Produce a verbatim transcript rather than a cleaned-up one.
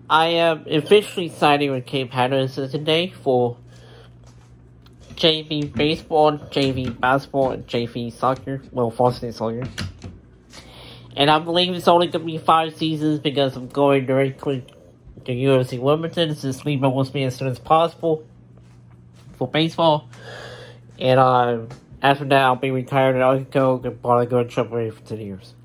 I am officially signing with Cape Hatteras today for J V baseball, J V basketball, and J V soccer. Well, varsity soccer. And I believe it's only going to be five seasons because I'm going directly to U F C Wilmington since Lima wants me as soon as possible for baseball. And uh, after that, I'll be retired and I'll go, probably go to Triple A for ten years.